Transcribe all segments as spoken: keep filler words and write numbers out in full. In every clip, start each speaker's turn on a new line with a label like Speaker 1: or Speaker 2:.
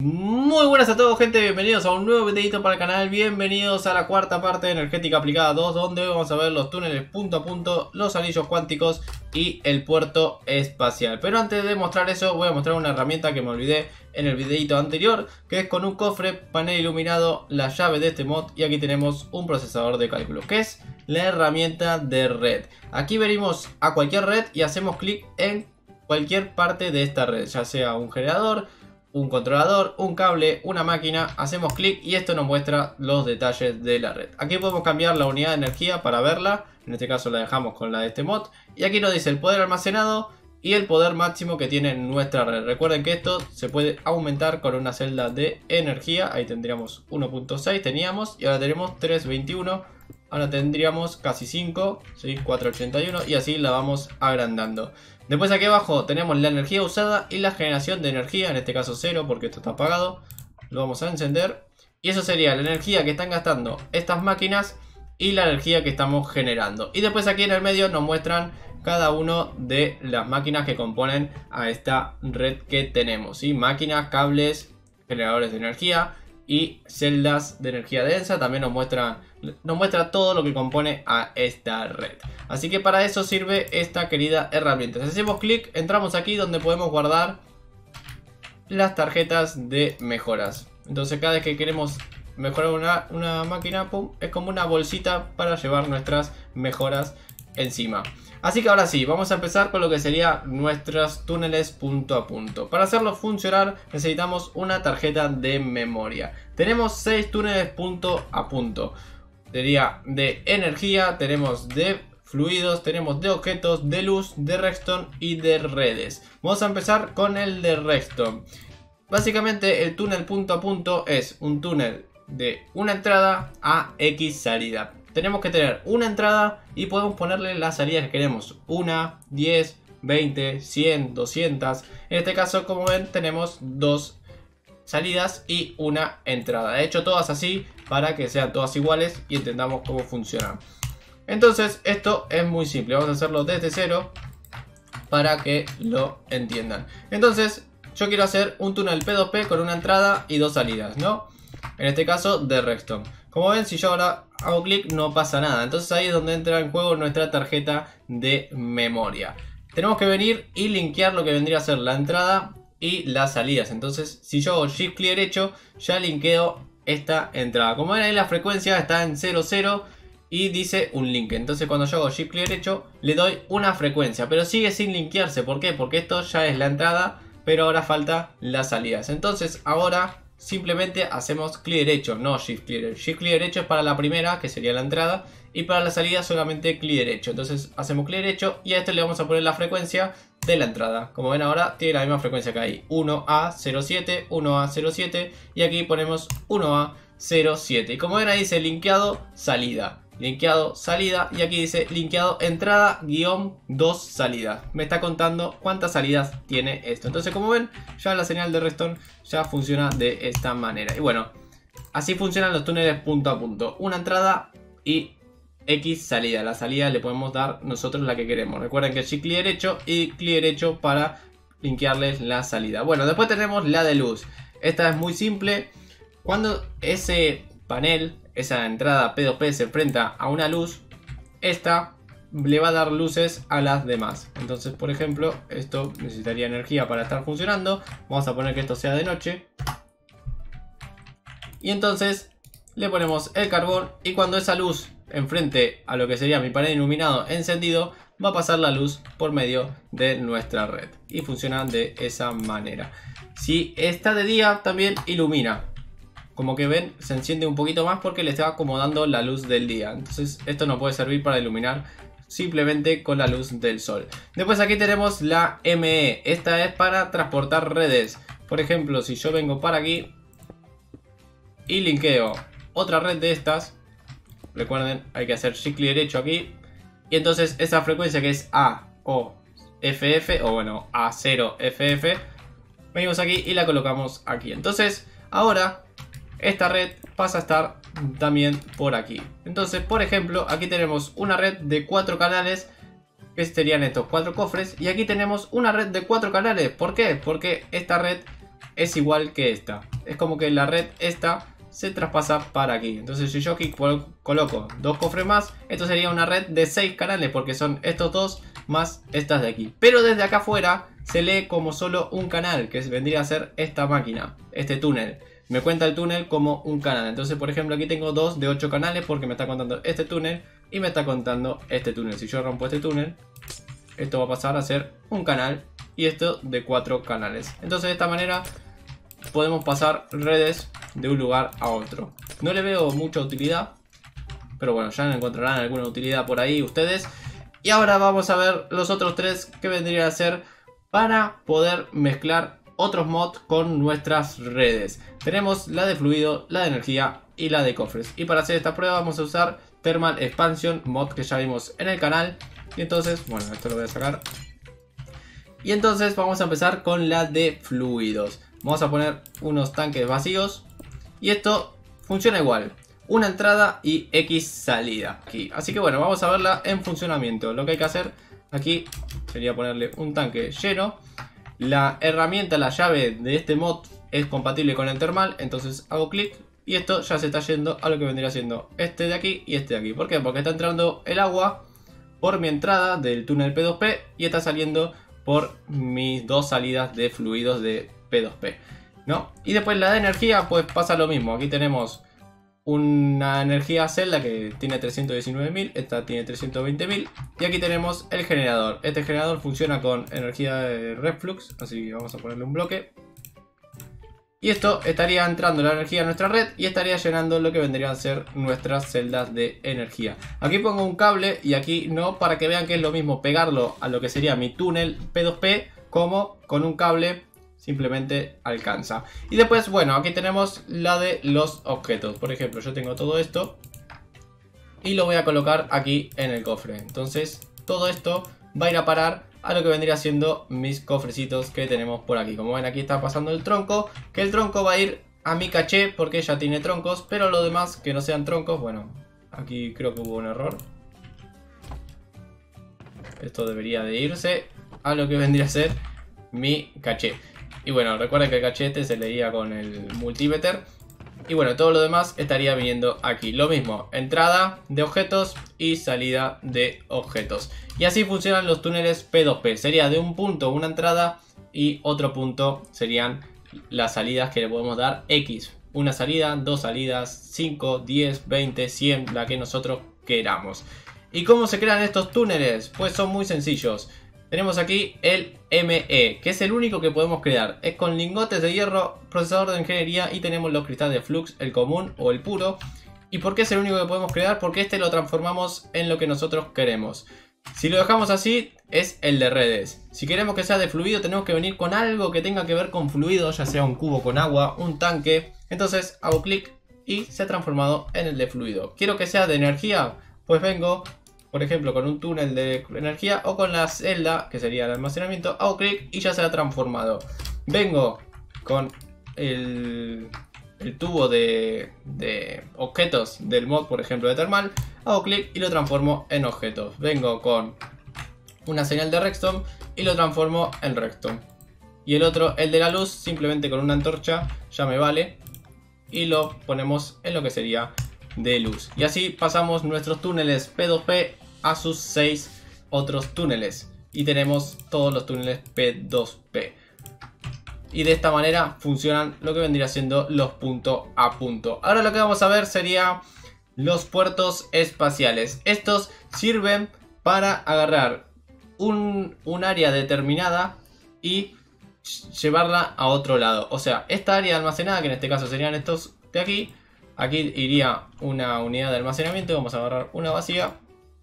Speaker 1: Muy buenas a todos, gente, bienvenidos a un nuevo videito para el canal. Bienvenidos a la cuarta parte de Energética Aplicada dos, donde vamos a ver los túneles punto a punto, los anillos cuánticos y el puerto espacial. Pero antes de mostrar eso, voy a mostrar una herramienta que me olvidé en el videito anterior, que es con un cofre, panel iluminado, la llave de este mod, y aquí tenemos un procesador de cálculo, que es la herramienta de red. Aquí venimos a cualquier red y hacemos clic en cualquier parte de esta red, ya sea un generador, un controlador, un cable, una máquina. Hacemos clic y esto nos muestra los detalles de la red. Aquí podemos cambiar la unidad de energía para verla. En este caso la dejamos con la de este mod. Y aquí nos dice el poder almacenado y el poder máximo que tiene nuestra red. Recuerden que esto se puede aumentar con una celda de energía. Ahí tendríamos uno punto seis, teníamos, y ahora tenemos tres punto veintiuno. Ahora tendríamos casi cinco, ¿sí? cuatro punto ochenta y uno, y así la vamos agrandando. Después aquí abajo tenemos la energía usada y la generación de energía, en este caso cero porque esto está apagado. Lo vamos a encender y eso sería la energía que están gastando estas máquinas y la energía que estamos generando. Y después aquí en el medio nos muestran cada uno de las máquinas que componen a esta red que tenemos, ¿sí? Máquinas, cables, generadores de energía y celdas de energía densa. También nos muestra, nos muestra todo lo que compone a esta red. Así que para eso sirve esta querida herramienta. Si hacemos clic, entramos aquí donde podemos guardar las tarjetas de mejoras. Entonces cada vez que queremos mejorar una, una máquina, pum, es como una bolsita para llevar nuestras mejoras encima. Así que ahora sí, vamos a empezar con lo que sería nuestros túneles punto a punto. Para hacerlo funcionar necesitamos una tarjeta de memoria. Tenemos seis túneles punto a punto. Sería de energía, tenemos de fluidos, tenemos de objetos, de luz, de redstone y de redes. Vamos a empezar con el de redstone. Básicamente el túnel punto a punto es un túnel de una entrada a X salida. Tenemos que tener una entrada y podemos ponerle las salidas que queremos. una, diez, veinte, cien, doscientas. En este caso, como ven, tenemos dos salidas y una entrada. He hecho todas así para que sean todas iguales y entendamos cómo funcionan. Entonces, esto es muy simple. Vamos a hacerlo desde cero para que lo entiendan. Entonces, yo quiero hacer un túnel P dos P con una entrada y dos salidas, ¿no? En este caso, de redstone. Como ven, si yo ahora hago clic no pasa nada. Entonces ahí es donde entra en juego nuestra tarjeta de memoria. Tenemos que venir y linkear lo que vendría a ser la entrada y las salidas. Entonces si yo hago shift clic derecho ya linkeo esta entrada. Como ven ahí la frecuencia está en cero cero y dice un link. Entonces cuando yo hago shift clic derecho le doy una frecuencia. Pero sigue sin linkearse. ¿Por qué? Porque esto ya es la entrada, pero ahora falta las salidas. Entonces ahora simplemente hacemos clic derecho, no shift clic derecho. Shift clic derecho es para la primera, que sería la entrada, y para la salida solamente clic derecho. Entonces hacemos clic derecho y a esto le vamos a poner la frecuencia de la entrada. Como ven ahora tiene la misma frecuencia que ahí, uno A cero siete, uno A cero siete, y aquí ponemos uno A cero siete. Y como ven ahí dice linkeado salida. Linkeado salida, y aquí dice linkeado entrada guión dos salida. Me está contando cuántas salidas tiene esto. Entonces como ven ya la señal de redstone ya funciona de esta manera. Y bueno, así funcionan los túneles punto a punto. Una entrada y X salida. La salida le podemos dar nosotros la que queremos. Recuerden que es clic derecho y clic derecho para linkearles la salida. Bueno, después tenemos la de luz. Esta es muy simple. Cuando ese panel, esa entrada P dos P se enfrenta a una luz, esta le va a dar luces a las demás. Entonces, por ejemplo, esto necesitaría energía para estar funcionando. Vamos a poner que esto sea de noche. Y entonces le ponemos el carbón, y cuando esa luz enfrente a lo que sería mi panel iluminado encendido, va a pasar la luz por medio de nuestra red. Y funciona de esa manera. Si está de día, también ilumina. Como que ven, se enciende un poquito más porque le está acomodando la luz del día. Entonces esto nos puede servir para iluminar simplemente con la luz del sol. Después aquí tenemos la M E. Esta es para transportar redes. Por ejemplo, si yo vengo para aquí y linkeo otra red de estas, recuerden, hay que hacer shift clic derecho aquí. Y entonces esa frecuencia que es A O F F, o bueno, A cero F F, venimos aquí y la colocamos aquí. Entonces ahora esta red pasa a estar también por aquí. Entonces, por ejemplo, aquí tenemos una red de cuatro canales, que serían estos cuatro cofres. Y aquí tenemos una red de cuatro canales. ¿Por qué? Porque esta red es igual que esta. Es como que la red esta se traspasa para aquí. Entonces si yo aquí coloco dos cofres más, esto sería una red de seis canales, porque son estos dos más estas de aquí. Pero desde acá afuera se lee como solo un canal, que vendría a ser esta máquina, este túnel. Me cuenta el túnel como un canal. Entonces, por ejemplo, aquí tengo dos de ocho canales porque me está contando este túnel y me está contando este túnel. Si yo rompo este túnel, esto va a pasar a ser un canal y esto de cuatro canales. Entonces, de esta manera podemos pasar redes de un lugar a otro. No le veo mucha utilidad, pero bueno, ya encontrarán alguna utilidad por ahí ustedes. Y ahora vamos a ver los otros tres que vendrían a ser para poder mezclar otros mods con nuestras redes. Tenemos la de fluido, la de energía y la de cofres. Y para hacer esta prueba vamos a usar Thermal Expansion, mod que ya vimos en el canal. Y entonces, bueno, esto lo voy a sacar. Y entonces vamos a empezar con la de fluidos. Vamos a poner unos tanques vacíos. Y esto funciona igual. Una entrada y X salida aquí. Así que bueno, vamos a verla en funcionamiento. Lo que hay que hacer aquí sería ponerle un tanque lleno. La herramienta, la llave de este mod es compatible con el termal. Entonces hago clic y esto ya se está yendo a lo que vendría siendo este de aquí y este de aquí. ¿Por qué? Porque está entrando el agua por mi entrada del túnel P dos P y está saliendo por mis dos salidas de fluidos de P dos P, ¿no? Y después la de energía, pues pasa lo mismo. Aquí tenemos una energía celda que tiene trescientos diecinueve mil, esta tiene trescientos veinte mil. Y aquí tenemos el generador. Este generador funciona con energía de reflux, así que vamos a ponerle un bloque. Y esto estaría entrando la energía a nuestra red y estaría llenando lo que vendrían a ser nuestras celdas de energía. Aquí pongo un cable y aquí no, para que vean que es lo mismo pegarlo a lo que sería mi túnel P dos P como con un cable. Simplemente alcanza. Y después, bueno, aquí tenemos la de los objetos. Por ejemplo, yo tengo todo esto y lo voy a colocar aquí en el cofre. Entonces, todo esto va a ir a parar a lo que vendría siendo mis cofrecitos que tenemos por aquí. Como ven, aquí está pasando el tronco, que el tronco va a ir a mi caché porque ya tiene troncos. Pero lo demás que no sean troncos, bueno, aquí creo que hubo un error. Esto debería de irse a lo que vendría a ser mi caché. Y bueno, recuerden que el cachete se leía con el multimeter. Y bueno, todo lo demás estaría viniendo aquí. Lo mismo, entrada de objetos y salida de objetos. Y así funcionan los túneles P dos P. Sería de un punto una entrada y otro punto serían las salidas que le podemos dar X. Una salida, dos salidas, cinco, diez, veinte, cien, la que nosotros queramos. ¿Y cómo se crean estos túneles? Pues son muy sencillos. Tenemos aquí el M E, que es el único que podemos crear. Es con lingotes de hierro, procesador de ingeniería y tenemos los cristales de flux, el común o el puro. ¿Y por qué es el único que podemos crear? Porque este lo transformamos en lo que nosotros queremos. Si lo dejamos así, es el de redes. Si queremos que sea de fluido, tenemos que venir con algo que tenga que ver con fluido, ya sea un cubo con agua, un tanque. Entonces hago clic y se ha transformado en el de fluido. ¿Quiero que sea de energía? Pues vengo, por ejemplo, con un túnel de energía o con la celda, que sería el almacenamiento, hago clic y ya se ha transformado. Vengo con el, el tubo de, de objetos del mod, por ejemplo, de termal, hago clic y lo transformo en objetos. Vengo con una señal de redstone y lo transformo en redstone. Y el otro, el de la luz, simplemente con una antorcha ya me vale y lo ponemos en lo que sería de luz. Y así pasamos nuestros túneles P dos P a sus seis otros túneles y tenemos todos los túneles P dos P. Y de esta manera funcionan lo que vendría siendo los punto a punto. Ahora lo que vamos a ver sería los puertos espaciales. Estos sirven para agarrar un, un área determinada y llevarla a otro lado. O sea, esta área almacenada, que en este caso serían estos de aquí, aquí iría una unidad de almacenamiento. Vamos a agarrar una vacía.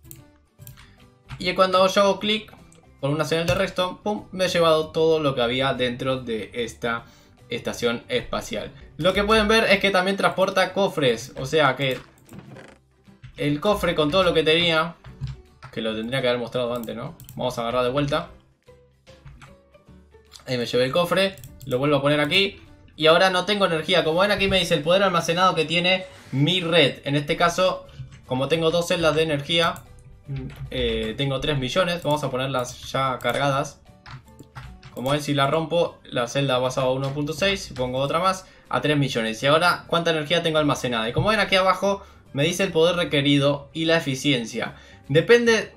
Speaker 1: Y cuando yo hago clic con una señal de redstone, pum, me he llevado todo lo que había dentro de esta estación espacial. Lo que pueden ver es que también transporta cofres. O sea que el cofre con todo lo que tenía, que lo tendría que haber mostrado antes, ¿no? Vamos a agarrar de vuelta. Ahí me llevé el cofre, lo vuelvo a poner aquí. Y ahora no tengo energía. Como ven, aquí me dice el poder almacenado que tiene mi red. En este caso, como tengo dos celdas de energía, eh, tengo tres millones. Vamos a ponerlas ya cargadas Como ven, si la rompo, la celda ha pasado a uno punto seis, si pongo otra más, a tres millones. Y ahora, ¿cuánta energía tengo almacenada? Y como ven aquí abajo, me dice el poder requerido y la eficiencia. Depende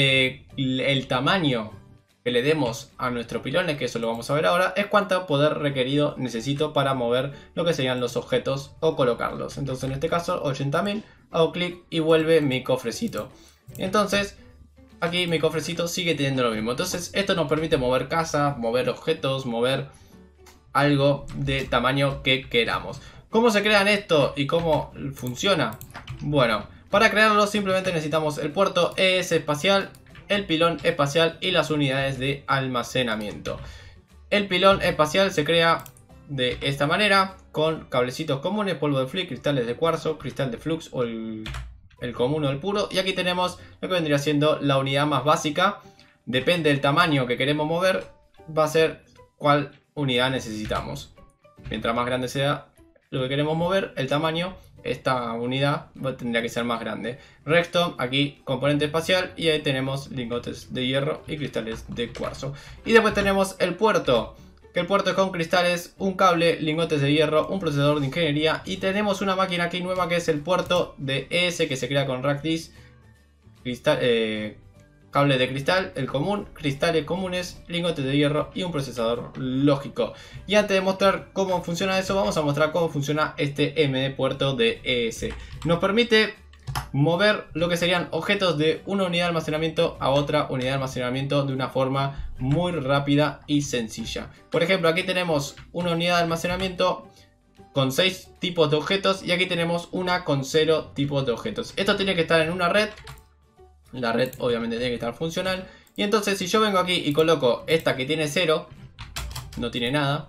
Speaker 1: del tamaño que le demos a nuestros pilones, que eso lo vamos a ver ahora, es cuánto poder requerido necesito para mover lo que serían los objetos o colocarlos. Entonces en este caso ochenta mil, hago clic y vuelve mi cofrecito. Entonces aquí mi cofrecito sigue teniendo lo mismo. Entonces esto nos permite mover casas, mover objetos, mover algo de tamaño que queramos. ¿Cómo se crean esto y cómo funciona? Bueno, para crearlo simplemente necesitamos el puerto E S espacial, el pilón espacial y las unidades de almacenamiento. El pilón espacial se crea de esta manera, con cablecitos comunes, polvo de Flick, cristales de cuarzo, cristal de flux o el, el común o el puro. Y aquí tenemos lo que vendría siendo la unidad más básica. Depende del tamaño que queremos mover, va a ser cuál unidad necesitamos. Mientras más grande sea lo que queremos mover, el tamaño, esta unidad tendría que ser más grande. Redstone, aquí componente espacial, y ahí tenemos lingotes de hierro y cristales de cuarzo. Y después tenemos el puerto, que el puerto es con cristales, un cable, lingotes de hierro, un procesador de ingeniería, y tenemos una máquina aquí nueva que es el puerto de E S, que se crea con rack disk, cristal, eh, cable de cristal, el común, cristales comunes, lingotes de hierro y un procesador lógico. Y antes de mostrar cómo funciona eso, vamos a mostrar cómo funciona este M D puerto de E S. Nos permite mover lo que serían objetos de una unidad de almacenamiento a otra unidad de almacenamiento de una forma muy rápida y sencilla. Por ejemplo, aquí tenemos una unidad de almacenamiento con seis tipos de objetos y aquí tenemos una con cero tipos de objetos. Esto tiene que estar en una red. La red obviamente tiene que estar funcional. Y entonces si yo vengo aquí y coloco esta que tiene cero, no tiene nada,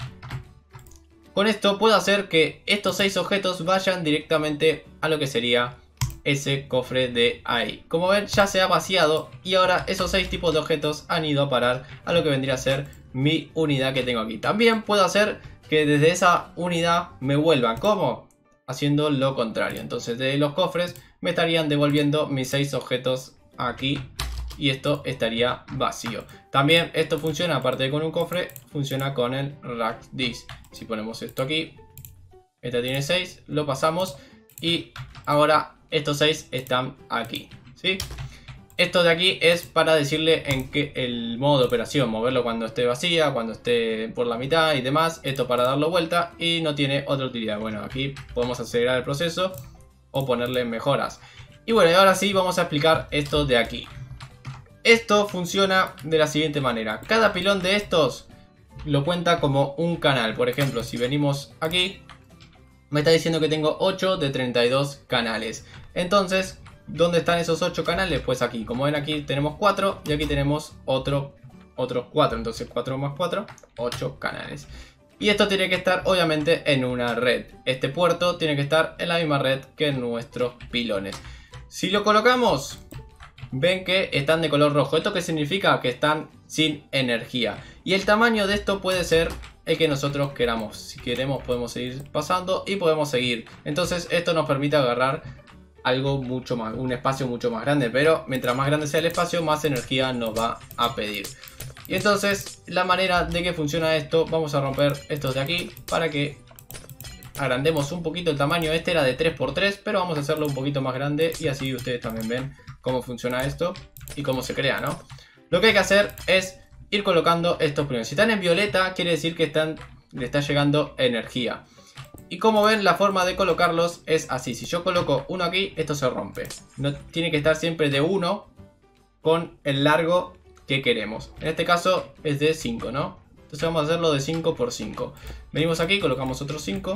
Speaker 1: con esto puedo hacer que estos seis objetos vayan directamente a lo que sería ese cofre de ahí. Como ven, ya se ha vaciado y ahora esos seis tipos de objetos han ido a parar a lo que vendría a ser mi unidad que tengo aquí. También puedo hacer que desde esa unidad me vuelvan. ¿Cómo? Haciendo lo contrario. Entonces de los cofres me estarían devolviendo mis seis objetos aquí y esto estaría vacío. También esto funciona, aparte de con un cofre, funciona con el rack disk. Si ponemos esto aquí, este tiene seis, lo pasamos y ahora estos seis están aquí, ¿sí? Esto de aquí es para decirle en qué el modo de operación, moverlo cuando esté vacía, cuando esté por la mitad y demás. Esto para darlo vuelta y no tiene otra utilidad. Bueno, aquí podemos acelerar el proceso o ponerle mejoras. Y bueno, y ahora sí vamos a explicar esto de aquí. Esto funciona de la siguiente manera. Cada pilón de estos lo cuenta como un canal. Por ejemplo, si venimos aquí, me está diciendo que tengo ocho de treinta y dos canales. Entonces, ¿dónde están esos ocho canales? Pues aquí, como ven, aquí tenemos cuatro y aquí tenemos otro, otros cuatro. Entonces cuatro más cuatro, ocho canales. Y esto tiene que estar obviamente en una red. Este puerto tiene que estar en la misma red que nuestros pilones. Si lo colocamos, ven que están de color rojo. ¿Esto qué significa? Que están sin energía. Y el tamaño de esto puede ser el que nosotros queramos. Si queremos podemos seguir pasando y podemos seguir. Entonces esto nos permite agarrar algo mucho más, un espacio mucho más grande, pero mientras más grande sea el espacio, más energía nos va a pedir. Y entonces la manera de que funciona esto, vamos a romper estos de aquí para que agrandemos un poquito el tamaño. Este era de tres por tres, pero vamos a hacerlo un poquito más grande y así ustedes también ven cómo funciona esto y cómo se crea, ¿no? Lo que hay que hacer es ir colocando estos pilones. Si están en violeta, quiere decir que están, le está llegando energía. Y como ven, la forma de colocarlos es así. Si yo coloco uno aquí, esto se rompe. No tiene que estar siempre de uno con el largo que queremos. En este caso es de cinco, ¿no? Entonces vamos a hacerlo de cinco por cinco. Venimos aquí, colocamos otros cinco.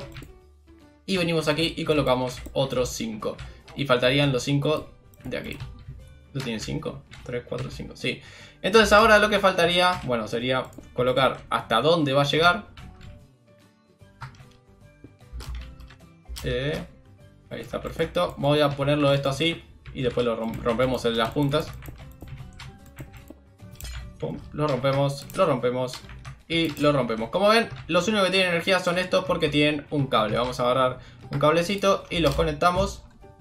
Speaker 1: Y venimos aquí y colocamos otros cinco. Y faltarían los cinco de aquí. ¿Lo tiene cinco? tres, cuatro, cinco. Sí. Entonces ahora lo que faltaría, bueno, sería colocar hasta dónde va a llegar. Eh, ahí está, perfecto. Voy a ponerlo esto así y después lo rompemos en las puntas. Pum, lo rompemos, lo rompemos y lo rompemos. Como ven, los únicos que tienen energía son estos porque tienen un cable. Vamos a agarrar un cablecito y los conectamos.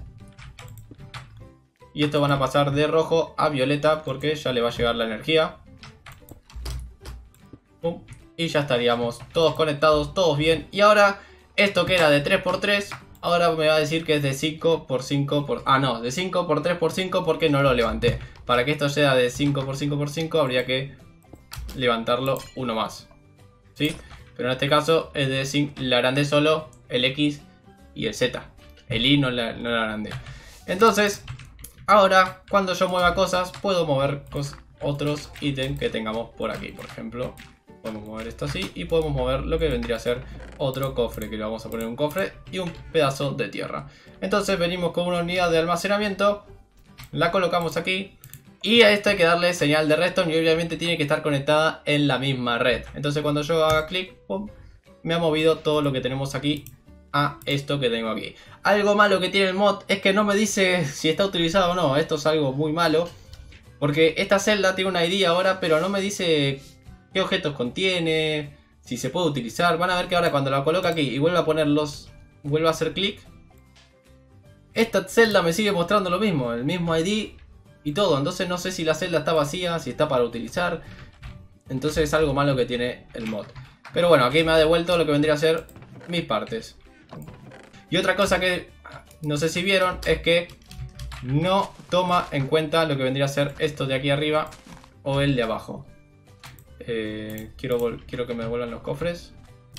Speaker 1: Y estos van a pasar de rojo a violeta porque ya le va a llegar la energía. Pum, y ya estaríamos todos conectados, todos bien. Y ahora, esto que era de tres por tres, ahora me va a decir que es de cinco por cinco por... Ah, no, de cinco por tres por cinco porque no lo levanté. Para que esto sea de cinco por cinco por cinco habría que levantarlo uno más, ¿sí? Pero en este caso es de cinco, le agrandé solo el X y el Z. El Y no le no la agrandé. Entonces, ahora cuando yo mueva cosas, puedo mover cos otros ítems que tengamos por aquí. Por ejemplo, podemos mover esto así y podemos mover lo que vendría a ser otro cofre, que le vamos a poner un cofre y un pedazo de tierra. Entonces venimos con una unidad de almacenamiento, la colocamos aquí y a esta hay que darle señal de redstone y obviamente tiene que estar conectada en la misma red. Entonces cuando yo haga clic, pum, me ha movido todo lo que tenemos aquí a esto que tengo aquí. Algo malo que tiene el mod es que no me dice si está utilizado o no. Esto es algo muy malo, porque esta celda tiene una I D ahora, pero no me dice qué objetos contiene, si se puede utilizar. Van a ver que ahora cuando la coloco aquí y vuelva a ponerlos, vuelva a hacer clic, esta celda me sigue mostrando lo mismo, el mismo I D y todo. Entonces no sé si la celda está vacía, si está para utilizar. Entonces es algo malo que tiene el mod. Pero bueno, aquí me ha devuelto lo que vendría a ser mis partes. Y otra cosa que no sé si vieron es que no toma en cuenta lo que vendría a ser esto de aquí arriba o el de abajo. Eh, quiero, quiero que me devuelvan los cofres.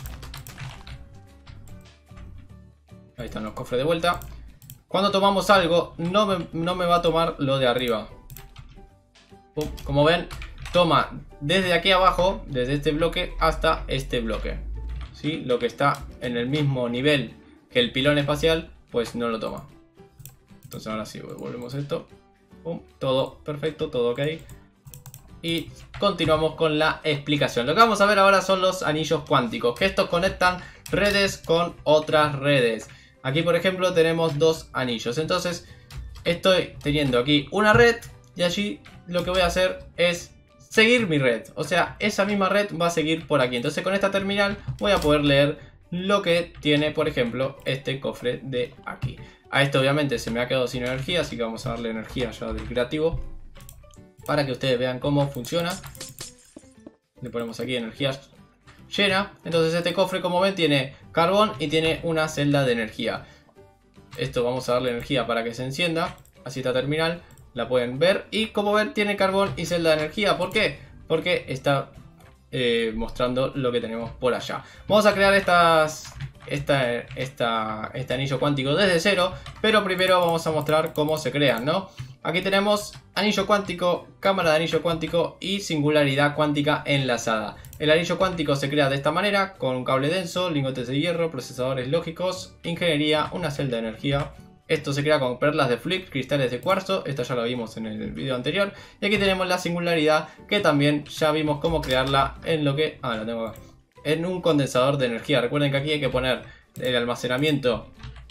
Speaker 1: Ahí están los cofres de vuelta. Cuando tomamos algo, no me, no me va a tomar lo de arriba. Como ven, toma desde aquí abajo, desde este bloque hasta este bloque, ¿sí? Lo que está en el mismo nivel que el pilón espacial, pues no lo toma. Entonces ahora sí, volvemos esto. Pum, todo perfecto, todo ok. Y continuamos con la explicación. Lo que vamos a ver ahora son los anillos cuánticos, que estos conectan redes con otras redes. Aquí por ejemplo tenemos dos anillos. Entonces estoy teniendo aquí una red y allí lo que voy a hacer es seguir mi red. O sea, esa misma red va a seguir por aquí. Entonces con esta terminal voy a poder leer lo que tiene, por ejemplo, este cofre de aquí. A esto obviamente se me ha quedado sin energía, así que vamos a darle energía ya del creativo para que ustedes vean cómo funciona. Le ponemos aquí energía llena. Entonces este cofre, como ven, tiene carbón y tiene una celda de energía. Esto vamos a darle energía para que se encienda. Así está terminal, la pueden ver. Y como ven, tiene carbón y celda de energía. ¿Por qué? Porque está eh, mostrando lo que tenemos por allá. Vamos a crear estas, esta, esta, este anillo cuántico desde cero. Pero primero vamos a mostrar cómo se crean, ¿no? Aquí tenemos anillo cuántico, cámara de anillo cuántico y singularidad cuántica enlazada. El anillo cuántico se crea de esta manera, con un cable denso, lingotes de hierro, procesadores lógicos, ingeniería, una celda de energía. Esto se crea con perlas de flick, cristales de cuarzo, esto ya lo vimos en el video anterior. Y aquí tenemos la singularidad, que también ya vimos cómo crearla en lo que... Ah, lo tengo acá. En un condensador de energía. Recuerden que aquí hay que poner el almacenamiento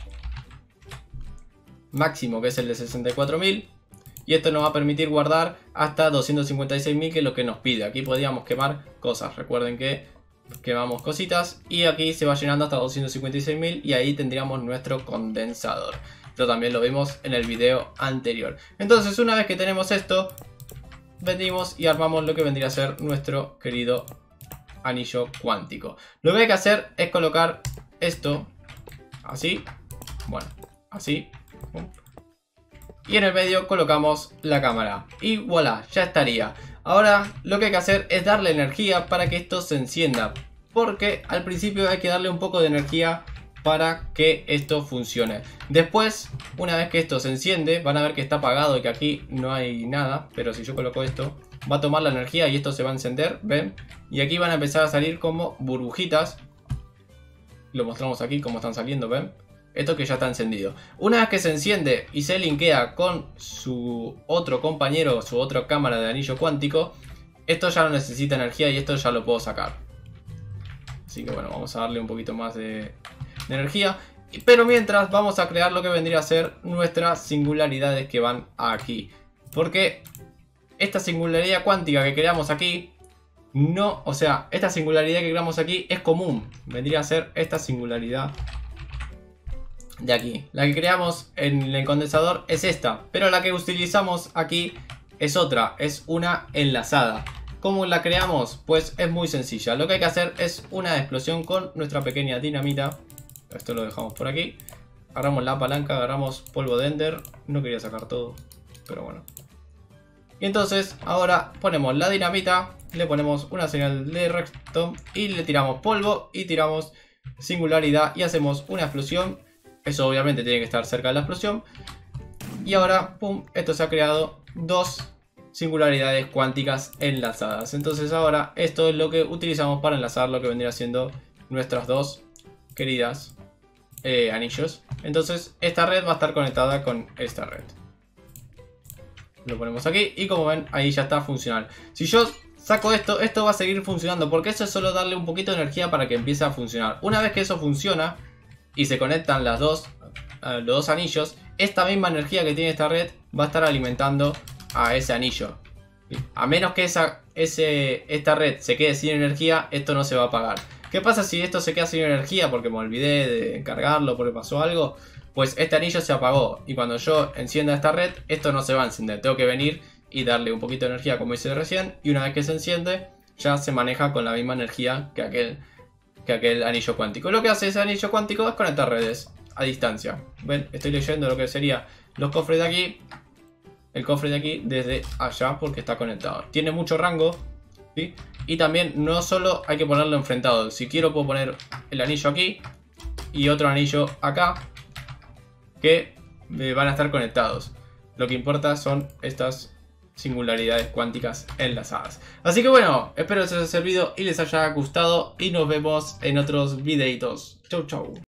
Speaker 1: máximo, que es el de sesenta y cuatro mil. Y esto nos va a permitir guardar hasta doscientos cincuenta y seis mil, que es lo que nos pide. Aquí podríamos quemar cosas. Recuerden que quemamos cositas. Y aquí se va llenando hasta doscientos cincuenta y seis mil. Y ahí tendríamos nuestro condensador. Esto también lo vimos en el video anterior. Entonces, una vez que tenemos esto, venimos y armamos lo que vendría a ser nuestro querido anillo cuántico. Lo que hay que hacer es colocar esto así. Bueno, así. Y en el medio colocamos la cámara. Y voilà, ya estaría. Ahora lo que hay que hacer es darle energía para que esto se encienda. Porque al principio hay que darle un poco de energía para que esto funcione. Después, una vez que esto se enciende, van a ver que está apagado y que aquí no hay nada. Pero si yo coloco esto, va a tomar la energía y esto se va a encender, ¿ven? Y aquí van a empezar a salir como burbujitas. Lo mostramos aquí como están saliendo, ¿ven? Esto que ya está encendido. Una vez que se enciende y se linkea con su otro compañero, su otra cámara de anillo cuántico, esto ya no necesita energía y esto ya lo puedo sacar. Así que bueno, vamos a darle un poquito más de, de energía. Pero mientras vamos a crear lo que vendría a ser nuestras singularidades que van aquí. Porque esta singularidad cuántica que creamos aquí, no, o sea, esta singularidad que creamos aquí es común. Vendría a ser esta singularidad de aquí. La que creamos en el condensador es esta, pero la que utilizamos aquí es otra, es una enlazada. ¿Cómo la creamos? Pues es muy sencilla. Lo que hay que hacer es una explosión con nuestra pequeña dinamita. Esto lo dejamos por aquí. Agarramos la palanca, agarramos polvo de ender. No quería sacar todo, pero bueno. Y entonces ahora ponemos la dinamita, le ponemos una señal de redstone y le tiramos polvo y tiramos singularidad y hacemos una explosión. Eso obviamente tiene que estar cerca de la explosión. Y ahora, pum, esto se ha creado dos singularidades cuánticas enlazadas. Entonces ahora esto es lo que utilizamos para enlazar lo que vendría siendo nuestras dos queridas eh, anillos. Entonces esta red va a estar conectada con esta red. Lo ponemos aquí y como ven ahí ya está funcional. Si yo saco esto, esto va a seguir funcionando porque eso es solo darle un poquito de energía para que empiece a funcionar. Una vez que eso funciona y se conectan las dos, uh, los dos anillos, esta misma energía que tiene esta red va a estar alimentando a ese anillo. A menos que esa, ese, esta red se quede sin energía, esto no se va a apagar. ¿Qué pasa si esto se queda sin energía porque me olvidé de cargarlo, porque pasó algo? Pues este anillo se apagó y cuando yo encienda esta red, esto no se va a encender. Tengo que venir y darle un poquito de energía como hice recién. Y una vez que se enciende, ya se maneja con la misma energía que aquel, que aquel anillo cuántico. Lo que hace ese anillo cuántico es conectar redes a distancia. ¿Ven? Estoy leyendo lo que sería los cofres de aquí. El cofre de aquí desde allá porque está conectado. Tiene mucho rango, ¿sí? Y también no solo hay que ponerlo enfrentado. Si quiero puedo poner el anillo aquí y otro anillo acá, que van a estar conectados. Lo que importa son estas singularidades cuánticas enlazadas. Así que bueno, espero que les haya servido y les haya gustado. Y nos vemos en otros videitos. Chau chau.